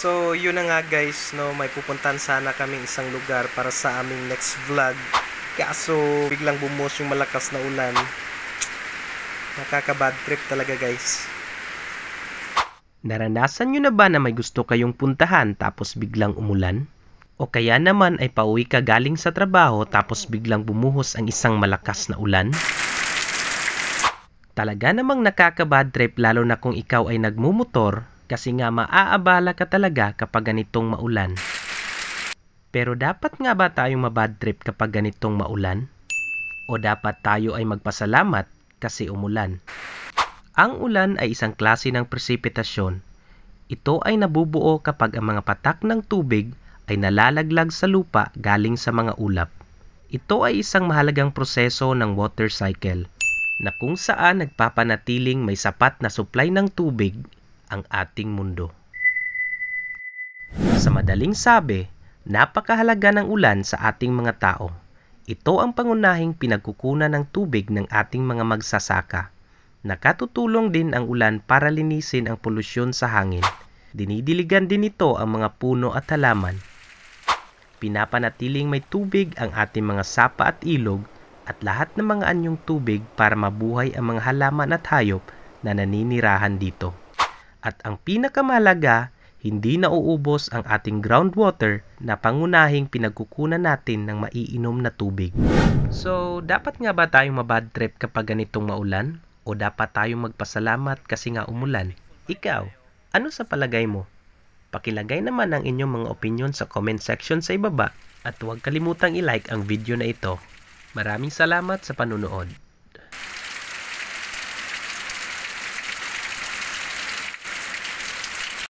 So, yun na nga guys, no, may pupuntahan sana kaming isang lugar para sa aming next vlog. Kaso, biglang bumuhos yung malakas na ulan. Nakaka-bad trip talaga guys. Naranasan nyo na ba na may gusto kayong puntahan tapos biglang umulan? O kaya naman ay pauwi ka galing sa trabaho tapos biglang bumuhos ang isang malakas na ulan? Talaga namang nakaka-bad trip lalo na kung ikaw ay nagmumotor kasi nga maaabala ka talaga kapag ganitong maulan. Pero dapat nga ba tayong mabad trip kapag ganitong maulan? O dapat tayo ay magpasalamat kasi umulan? Ang ulan ay isang klase ng presipitasyon. Ito ay nabubuo kapag ang mga patak ng tubig ay nalalaglag sa lupa galing sa mga ulap. Ito ay isang mahalagang proseso ng water cycle na kung saan nagpapanatiling may sapat na supply ng tubig ang ating mundo. Sa madaling sabi, napakahalaga ng ulan sa ating mga tao. Ito ang pangunahing pinagkukunan ng tubig ng ating mga magsasaka. Nakatutulong din ang ulan para linisin ang polusyon sa hangin. Dinidiligan din ito ang mga puno at halaman. Pinapanatiling may tubig ang ating mga sapa at ilog at lahat ng mga anyong tubig para mabuhay ang mga halaman at hayop na naninirahan dito. At ang pinakamahalaga, hindi nauubos ang ating groundwater na pangunahing pinagkukunan natin ng maiinom na tubig. So, dapat nga ba tayong mabad trip kapag ganitong maulan? O dapat tayong magpasalamat kasi nga umulan? Ikaw, ano sa palagay mo? Pakilagay naman ang inyong mga opinion sa comment section sa ibaba at huwag kalimutang i-like ang video na ito. Maraming salamat sa panunood.